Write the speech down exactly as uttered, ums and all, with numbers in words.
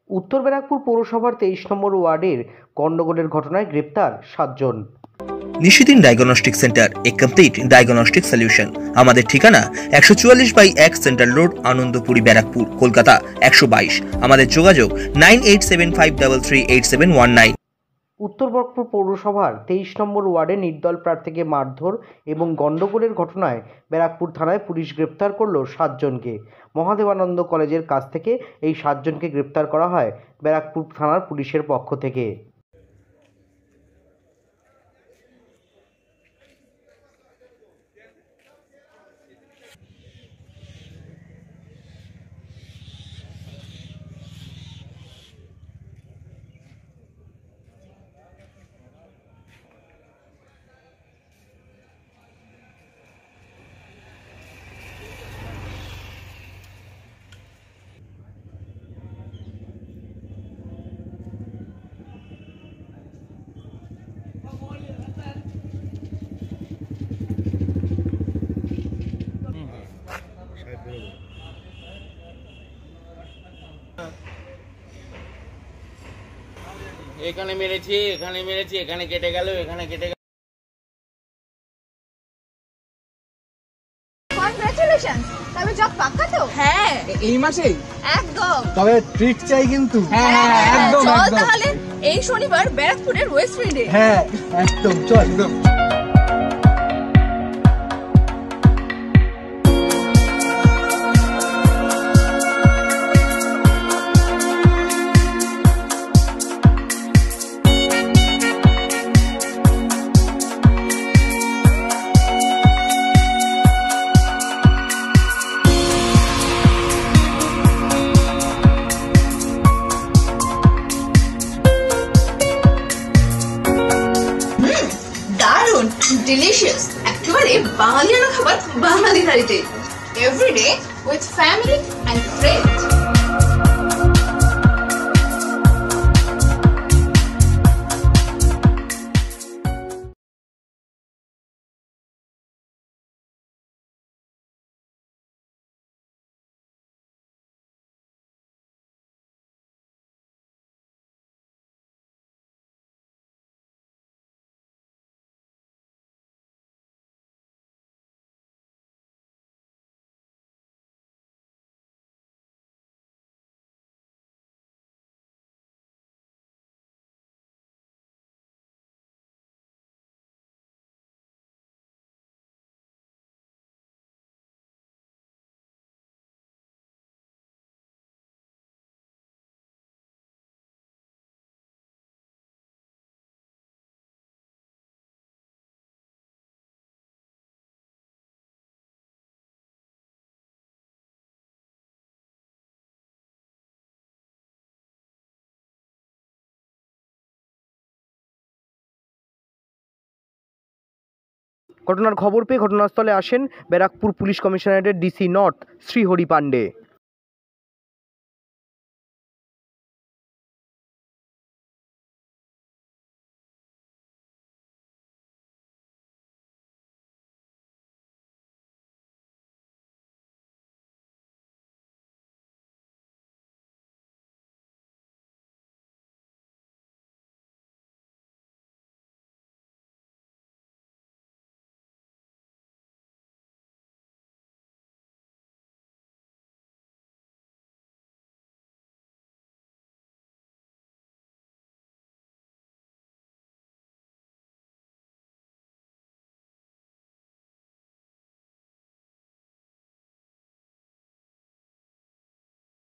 উত্তর ব্যারাকপুর পৌরসভার তেইশ নম্বর ওয়ার্ডের গন্ডগোলের ঘটনায় গ্রেপ্তার সাতজন। Nishidin diagnostic centre, a complete diagnostic solution. আমাদের ঠিকানা একশো চুয়াল্লিশ বাই এক সেন্ট্রাল রোড, আনন্দপুরি, ব্যারাকপুর, কলকাতা একশো বাইশ। আমাদের যোগাযোগ nine eight seven five three three eight seven one nine. উত্তর ব্যারাকপুর পৌরসভার তেইশ নম্বর ওয়ার্ডে নির্দল প্রার্থীকে মারধর এবং গন্ডগোলের ঘটনায় ব্যারাকপুর থানায় পুলিশ গ্রেপ্তার করল সাতজনকে। মহাদেবানন্দ কলেজের কাছ থেকে এই সাতজনকে গ্রেপ্তার করা হয় ব্যারাকপুর থানার পুলিশের পক্ষ থেকে। এখানে মেরেছি, এখানে মেরেছি, এখানে কেটে গেল, এখানে কেটে গেল। কনগ্রাচুলেশন। তবে জব পাক্কা তো? হ্যাঁ, এই মাসেই একদম। তবে ট্রিট চাই কিন্তু। হ্যাঁ হ্যাঁ একদম চল একদম। তাহলে এই শনিবার ব্যারাকপুরের ওয়েস্ট ফিল্ডে। হ্যাঁ একদম চল একদম। দারুন, ডিলিশিয়াস, একেবারে বাঙালিয়ানা খাবার বাঙালি থালিতে। Everyday with family and friends. ঘটনার খবর পেয়ে ঘটনাস্থলে আসেন ব্যারাকপুর পুলিশ কমিশনারেটের ডিসি নর্থ শ্রীহরি পাণ্ডে।